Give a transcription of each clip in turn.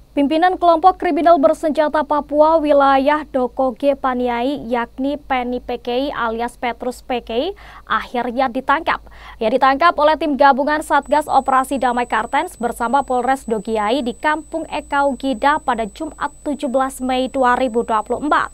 Pimpinan kelompok kriminal bersenjata Papua wilayah Dokoge Paniai yakni Penny PKI alias Petrus PKI akhirnya ditangkap. Ia ditangkap oleh tim gabungan Satgas Operasi Damai Kartens bersama Polres Dogiai di Kampung Ekau Gida pada Jumat 17 Mei 2024.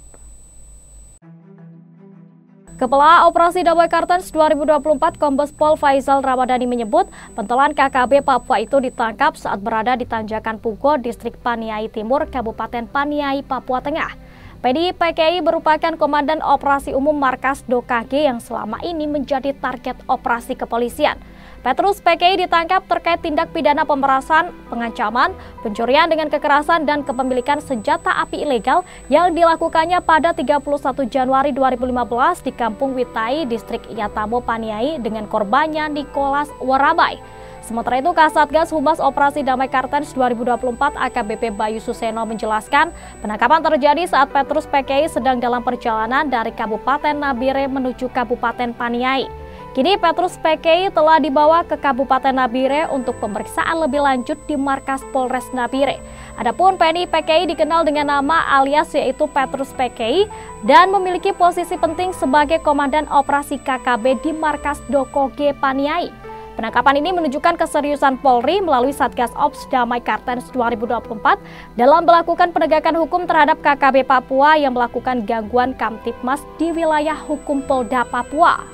Kepala Operasi Damai Kartens 2024 Kombes Pol Faisal Ramadhani menyebut pentolan KKB Papua itu ditangkap saat berada di Tanjakan Pugo, Distrik Paniai Timur, Kabupaten Paniai, Papua Tengah. Penny PKI merupakan Komandan Operasi Umum Markas Dokage yang selama ini menjadi target operasi kepolisian. Petrus PKI ditangkap terkait tindak pidana pemerasan, pengancaman, pencurian dengan kekerasan dan kepemilikan senjata api ilegal yang dilakukannya pada 31 Januari 2015 di Kampung Witai, Distrik Yatamo Paniai dengan korbannya Nicholas Warabai. Sementara itu, Kasatgas Humas Operasi Damai Kartens 2024 AKBP Bayu Suseno menjelaskan penangkapan terjadi saat Petrus PKI sedang dalam perjalanan dari Kabupaten Nabire menuju Kabupaten Paniai. Kini Petrus PKI telah dibawa ke Kabupaten Nabire untuk pemeriksaan lebih lanjut di markas Polres Nabire. Adapun Penny PKI dikenal dengan nama alias yaitu Petrus PKI dan memiliki posisi penting sebagai Komandan Operasi KKB di markas Dokoge Paniai. Penangkapan ini menunjukkan keseriusan Polri melalui Satgas Ops Damai Kartens 2024 dalam melakukan penegakan hukum terhadap KKB Papua yang melakukan gangguan Kamtipmas di wilayah hukum Polda Papua.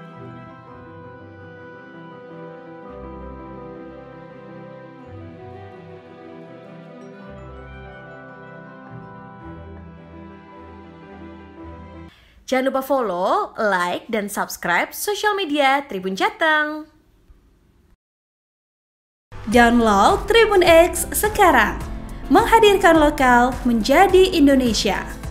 Jangan lupa follow, like, dan subscribe sosial media Tribun Jateng. Download Tribun X sekarang, menghadirkan lokal menjadi Indonesia.